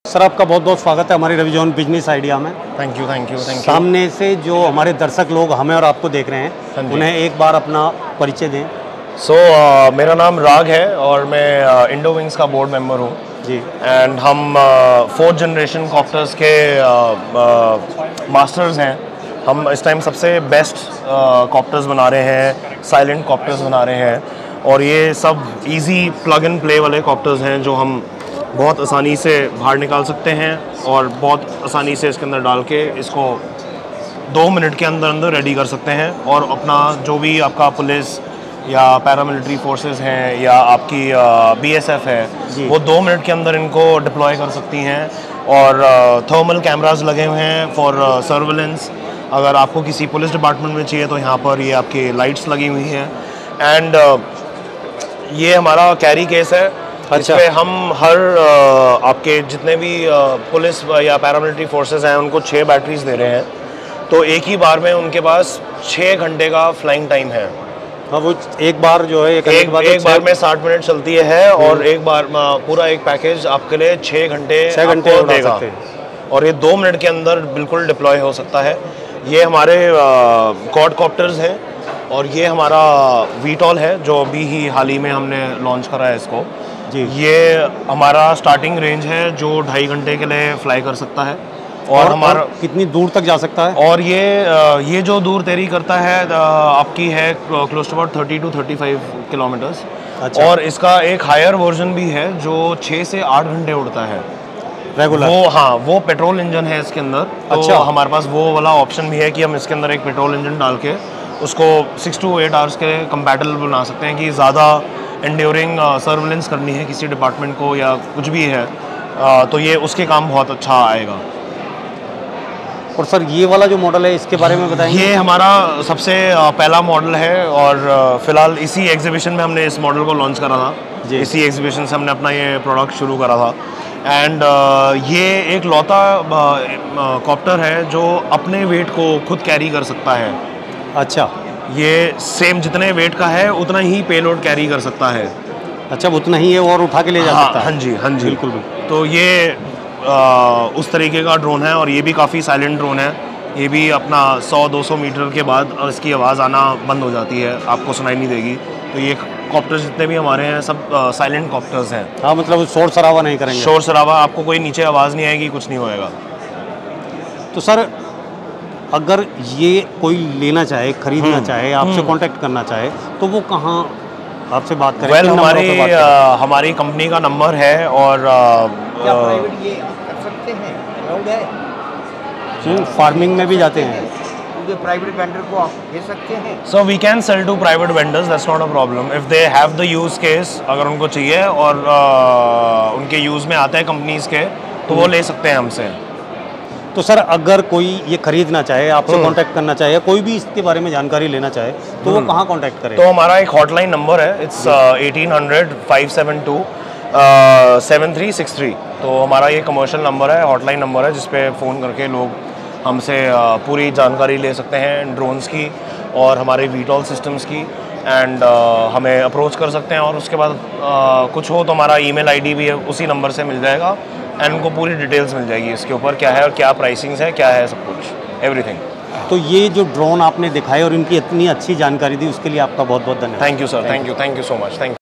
Sir आपका बहुत बहुत स्वागत है हमारी रविजोन बिजनेस आइडिया में। Thank you thank you thank you. सामने से जो हमारे दर्शक लोग हमें और आपको देख रहे हैं उन्हें एक बार अपना परिचय दें। मेरा नाम राग है और मैं इंडो विंग्स का बोर्ड मेंबर हूँ जी। एंड हम 4th जनरेशन कॉप्टर्स के मास्टर्स हैं। हम इस टाइम सबसे बेस्ट कॉप्टर्स बना रहे हैं, साइलेंट कॉप्टर्स बना रहे हैं और ये सब इजी प्लग एंड प्ले वाले कॉप्टर्स हैं जो हम बहुत आसानी से बाहर निकाल सकते हैं और बहुत आसानी से इसके अंदर डाल के इसको 2 मिनट के अंदर अंदर रेडी कर सकते हैं और अपना जो भी आपका पुलिस या पैरामिलिट्री फोर्सेस हैं या आपकी BSF है वो 2 मिनट के अंदर इनको डिप्लॉय कर सकती हैं। और थर्मल कैमरास लगे हुए हैं फॉर सर्विलेंस। अगर आपको किसी पुलिस डिपार्टमेंट में चाहिए तो यहाँ पर ये आपकी लाइट्स लगी हुई हैं। एंड ये हमारा कैरी केस है। अच्छा। इस पे हम हर आपके जितने भी पुलिस या पैरामिलिट्री फोर्सेस हैं उनको 6 बैटरीज दे रहे हैं, तो एक ही बार में उनके पास 6 घंटे का फ्लाइंग टाइम है। हाँ, वो एक बार जो है एक बार में 60 मिनट चलती है और एक बार पूरा एक पैकेज आपके लिए 6 घंटे देगा और ये 2 मिनट के अंदर बिल्कुल डिप्लॉय हो सकता है। ये हमारे क्वाड कॉप्टर्स हैं और ये हमारा वीटॉल है जो अभी ही हाल ही में हमने लॉन्च करा है इसको जी। ये हमारा स्टार्टिंग रेंज है जो 2.5 घंटे के लिए फ्लाई कर सकता है और हमारा कितनी दूर तक जा सकता है। और ये जो दूर तैरी करता है आपकी है close to about 30 to 35 kilometres. अच्छा। और इसका एक हायर वर्जन भी है जो 6 से 8 घंटे उड़ता है रेगुलर। वो पेट्रोल इंजन है इसके अंदर। अच्छा। तो हमारे पास वो वाला ऑप्शन भी है कि हम इसके अंदर एक पेट्रोल इंजन डाल के उसको 6 to 8 आवर्स के कंपैटिबल बना सकते हैं कि ज़्यादा एंड्योरिंग सर्विलेंस करनी है किसी डिपार्टमेंट को या कुछ भी है तो ये उसके काम बहुत अच्छा आएगा। और सर ये वाला जो मॉडल है इसके बारे में बताएंगे। ये हमारा सबसे पहला मॉडल है और फिलहाल इसी एग्जीबिशन में हमने इस मॉडल को लॉन्च करा था। इसी एग्जीबिशन से हमने अपना ये प्रोडक्ट शुरू करा था। एंड ये एक लौता कॉप्टर है जो अपने वेट को खुद कैरी कर सकता है। अच्छा। ये सेम जितने वेट का है उतना ही पेलोड कैरी कर सकता है। अच्छा, उतना ही है और उठा के ले जा सकता है। हाँ जी हाँ जी बिल्कुल। तो ये उस तरीके का ड्रोन है और ये भी काफ़ी साइलेंट ड्रोन है। ये भी अपना 100-200 मीटर के बाद इसकी आवाज़ आना बंद हो जाती है, आपको सुनाई नहीं देगी। तो ये कॉप्टर्स जितने भी हमारे हैं सब साइलेंट कॉप्टर्स हैं। हाँ, मतलब शोर शराबा नहीं करेंगे। शोर शराबा आपको कोई नीचे आवाज़ नहीं आएगी, कुछ नहीं होएगा। तो सर अगर ये कोई लेना चाहे, खरीदना चाहे, आपसे कांटेक्ट करना चाहे तो वो कहाँ आपसे बात करें? हमारी कंपनी का नंबर है और क्या प्राइवेट ये कर सकते हैं? अलाउड है? फार्मिंग में भी जाते हैं क्योंकि प्राइवेट वेंडर को आप दे सकते हैं। So we can sell to private vendors, that's not a problem if they have the use case. अगर उनको चाहिए और उनके यूज़ में आते हैं कंपनीज के तो वो ले सकते हैं हमसे। तो सर अगर कोई ये खरीदना चाहे, आपसे कांटेक्ट करना चाहे, कोई भी इसके बारे में जानकारी लेना चाहे तो वो कहाँ कांटेक्ट करे? तो हमारा एक हॉटलाइन नंबर है, इट्स 1800-572 7363। तो हमारा ये कमर्शियल नंबर है, हॉटलाइन नंबर है, जिस पे फ़ोन करके लोग हमसे पूरी जानकारी ले सकते हैं ड्रोन्स की और हमारे वीटॉल सिस्टम्स की। एंड हमें अप्रोच कर सकते हैं और उसके बाद कुछ हो तो हमारा ईमेल आईडी भी है, उसी नंबर से मिल जाएगा एंड उनको पूरी डिटेल्स मिल जाएगी इसके ऊपर क्या है और क्या प्राइसिंग्स है, क्या है, सब कुछ एवरीथिंग। तो ये जो ड्रोन आपने दिखाए और इनकी इतनी अच्छी जानकारी दी उसके लिए आपका बहुत बहुत धन्यवाद। Thank you sir, thank you so much, thank you.